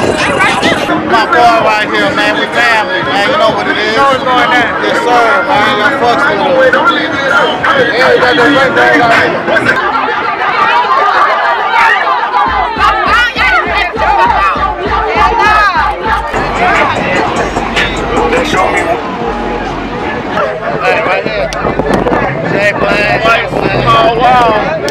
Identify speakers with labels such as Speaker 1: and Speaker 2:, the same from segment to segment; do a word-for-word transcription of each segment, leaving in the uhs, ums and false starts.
Speaker 1: My boy right here, man. We family, man. You know what it is. You know what's going on. Yes, sir, man. Y'all fucks with us. Yeah, you got that right there out here. Show me. Hey, right here. Jay Blaine. White small wall.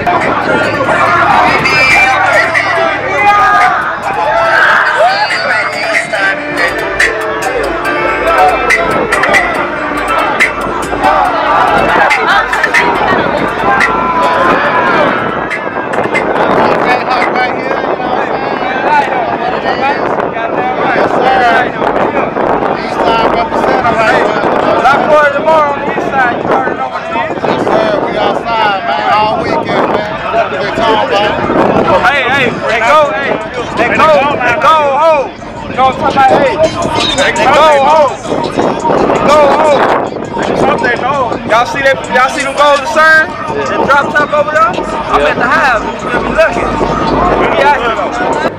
Speaker 2: Hey, hey, they go, hey, they go, they go home. You know what I'm talking about? Hey, they go home. They go home. Something home. Y'all see that? Y'all see them gold discern? That drop top over there? I'm at the hive. You gonna be looking. We be out here though.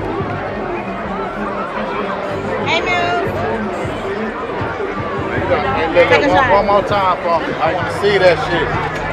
Speaker 3: Hey, Muse.
Speaker 1: Hey, look, one, one more time for me. I want to see that shit.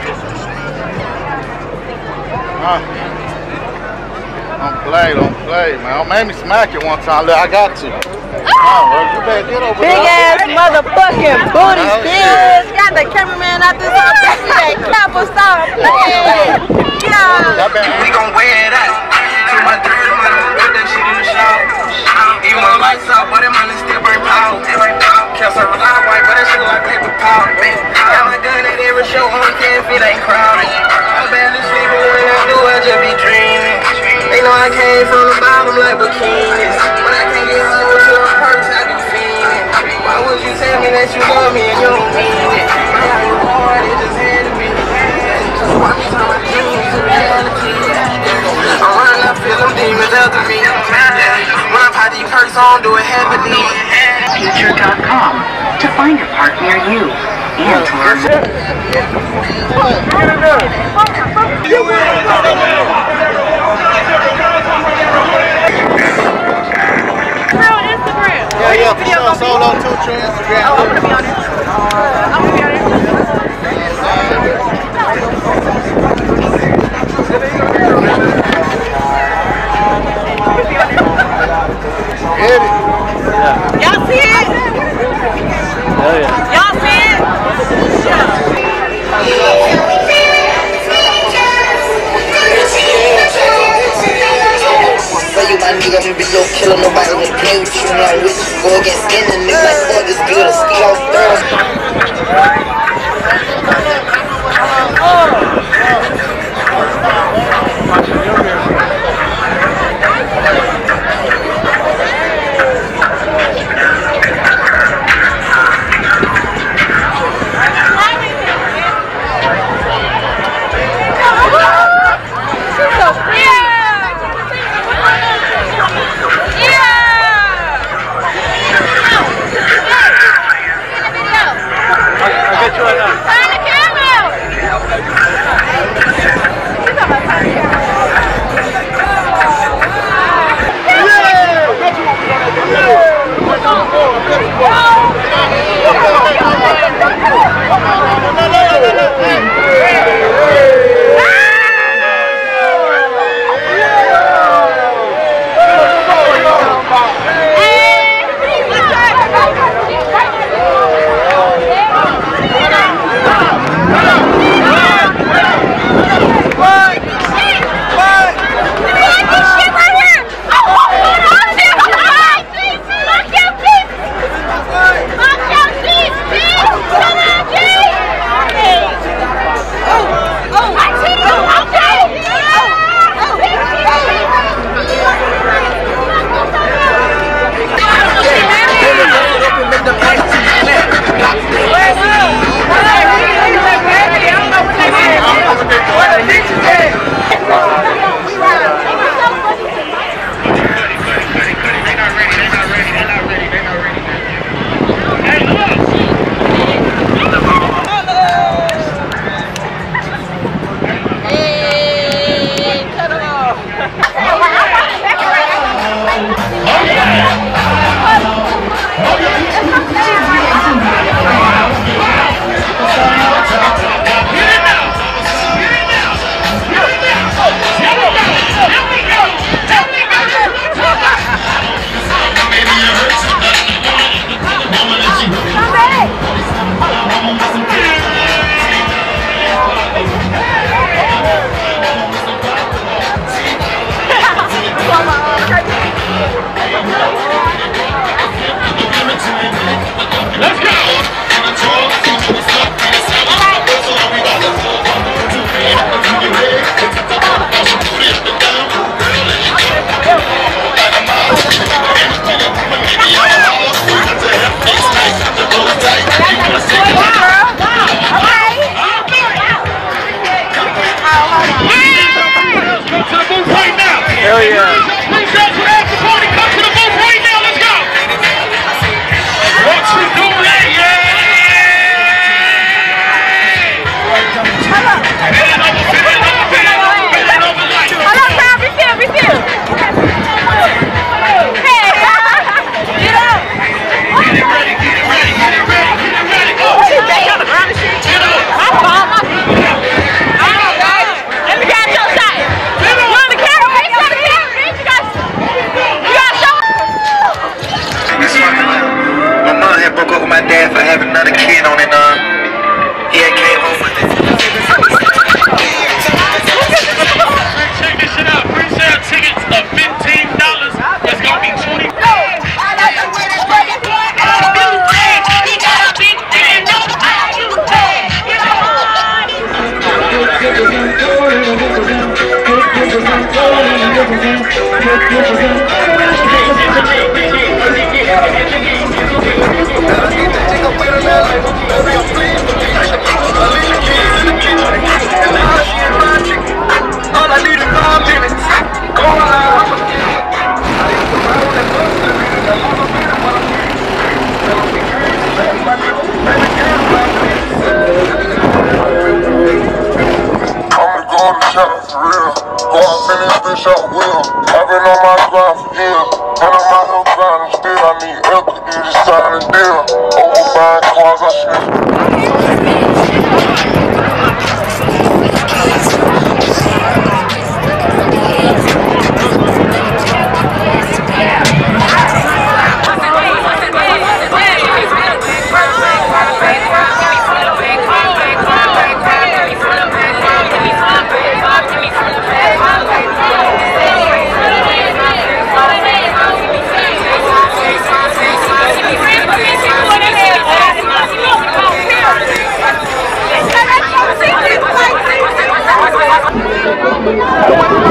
Speaker 1: Huh? Don't play, don't play, man. Don't make me smack you one time. Look, I got to. Oh, well, you better get over
Speaker 3: Big
Speaker 1: there.
Speaker 3: ass motherfucking booty bitch. Got the cameraman out this whole bitch. That clapper stop playing. Yeah.
Speaker 4: We gon' wear it out. To my third money, put that shit in the shower. Even when lights out, but that money still burn power. Can't serve a lot of white, but that shit like paper powder. Got my gun at every show, only ten feet ain't crowded. I barely sleep, but when I do, I just be dreaming. They know I came from the bottom like bikinis. When I can't get home to a purse, I be fiending. Why would you tell me that you love me and you don't mean it? I got you hard, it just had to be. Why me turn my dreams to reality? I'm running, I feel them demons after me. When I pop these perks on, do it happily.
Speaker 5: Future dot com to find a park near you and to learn more.
Speaker 1: Yeah, yeah, for sure. Solo two, true Instagram.
Speaker 3: Oh, I'm gonna be on it. I'm gonna be on it.
Speaker 1: Hit it.
Speaker 3: Y'all see it?
Speaker 1: Hell yeah.
Speaker 3: Y'all see it?
Speaker 4: Where you my nigga, I'm be no killer, nobody wanna play with you. Now with you, go against skin and niggas like fuck this good, a ski off third.
Speaker 2: I'll get you right now.
Speaker 6: Let's go!
Speaker 2: Hell yeah.
Speaker 4: My dad for having another kid on it, uh, he had came home with it.
Speaker 6: Check this shit out. Pre-sale tickets of fifteen dollars. It's gonna be twenty.
Speaker 4: All I need is five minutes.
Speaker 7: For real, go out finish this out well. I've been on my grind for years, and I'm out here grinding still. I need equity to sign a deal. Over buying cars, I
Speaker 3: Come on.